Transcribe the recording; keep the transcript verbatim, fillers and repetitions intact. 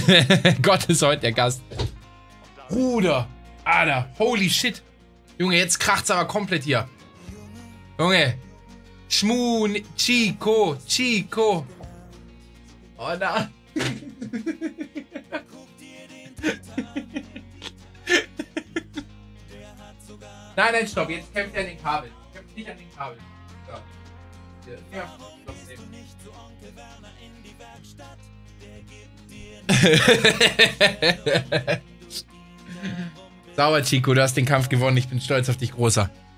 Gott ist heute der Gast. Bruder. Alter. Holy shit. Junge, jetzt kracht's aber komplett hier. Junge. Schmu, Chico, Chico. Oh na. Nein, nein, stopp. Jetzt kämpft er an den Kabel. Kämpft nicht an den Kabel. So. Ja, Sauber, Chico. Du hast den Kampf gewonnen. Ich bin stolz auf dich, Großer.